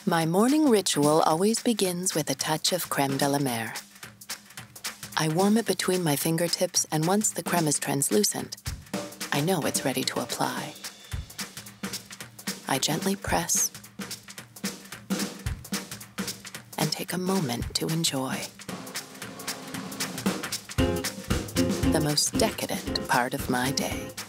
My morning ritual always begins with a touch of crème de la mer. I warm it between my fingertips, and once the crème is translucent, I know it's ready to apply. I gently press and take a moment to enjoy. The most decadent part of my day.